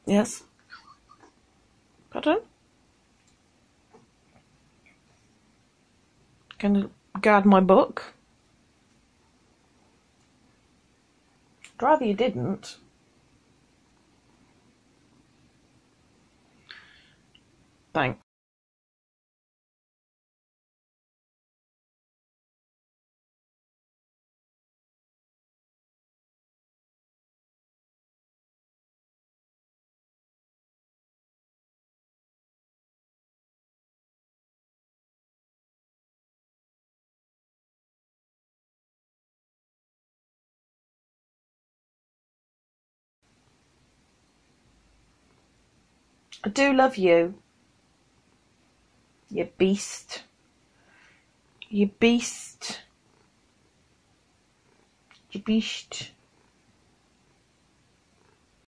Yes. Pardon? Gonna guard my book? I'd rather you didn't. Thanks. I do love you. You beast. You beast. You beast.